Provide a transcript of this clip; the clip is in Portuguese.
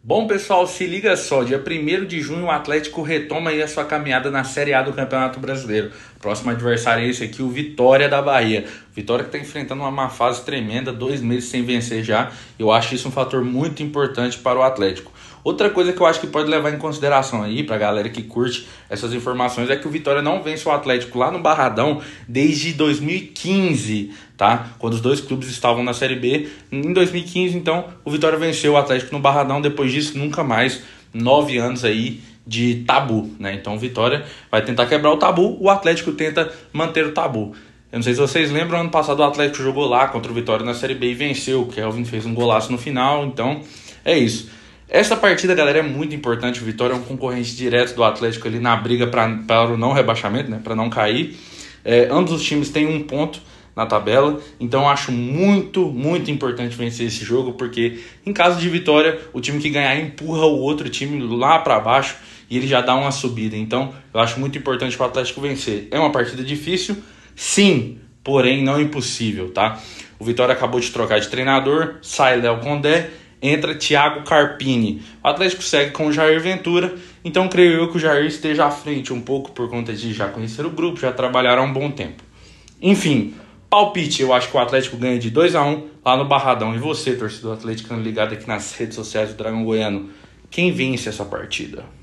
Bom, pessoal, se liga só, dia 1º de junho o Atlético retoma aí a sua caminhada na Série A do Campeonato Brasileiro. Próximo adversário é esse aqui, o Vitória da Bahia. Vitória que está enfrentando uma má fase tremenda, 2 meses sem vencer já. Eu acho isso um fator muito importante para o Atlético. Outra coisa que eu acho que pode levar em consideração aí, pra galera que curte essas informações, é que o Vitória não vence o Atlético lá no Barradão desde 2015, tá? Quando os dois clubes estavam na Série B. Em 2015, então, o Vitória venceu o Atlético no Barradão. Depois disso, nunca mais. 9 anos aí de tabu, né? Então, o Vitória vai tentar quebrar o tabu, o Atlético tenta manter o tabu. Eu não sei se vocês lembram, ano passado o Atlético jogou lá contra o Vitória na Série B e venceu. O Kelvin fez um golaço no final, então é isso. Essa partida, galera, é muito importante. O Vitória é um concorrente direto do Atlético ali na briga para o não rebaixamento, né? Para não cair. Ambos os times têm 1 ponto na tabela, então eu acho muito importante vencer esse jogo, porque em caso de vitória, o time que ganhar empurra o outro time lá para baixo e ele já dá uma subida. Então eu acho muito importante para o Atlético vencer. É uma partida difícil, sim, porém não impossível, tá? O Vitória acabou de trocar de treinador, sai Léo Condé, entra Thiago Carpini. O Atlético segue com o Jair Ventura, então creio eu que o Jair esteja à frente um pouco por conta de já conhecer o grupo, já trabalharam há um bom tempo. Enfim, palpite, eu acho que o Atlético ganha de 2-1 lá no Barradão. E você, torcedor atleticano ligado aqui nas redes sociais do Dragão Goiano, quem vence essa partida?